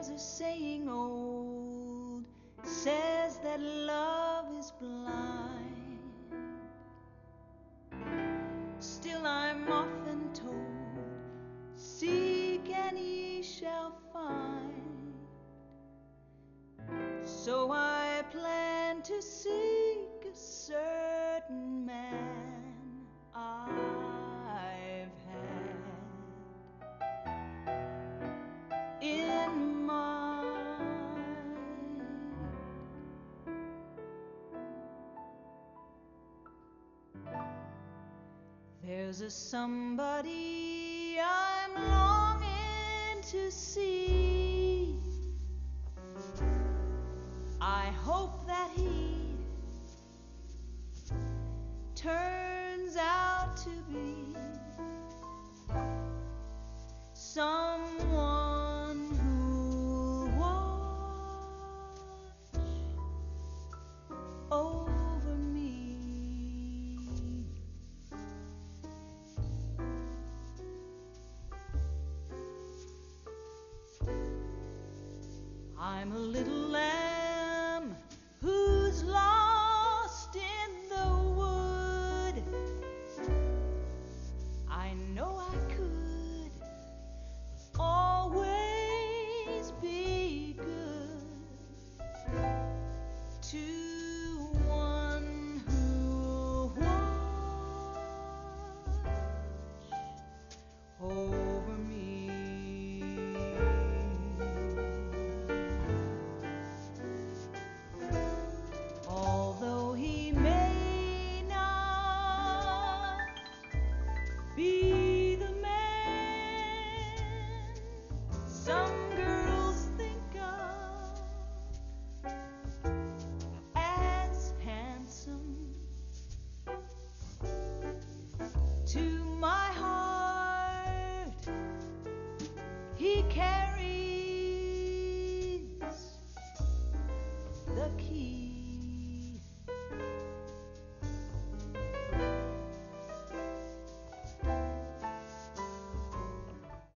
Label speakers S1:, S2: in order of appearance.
S1: There's a saying old, says that love is blind. Still I'm often told, seek and ye shall find. So I plan to seek a certain man I've had in mind. There's a somebody I'm longing to see. I hope that he turns out to be someone who'll watch over me. I'm a little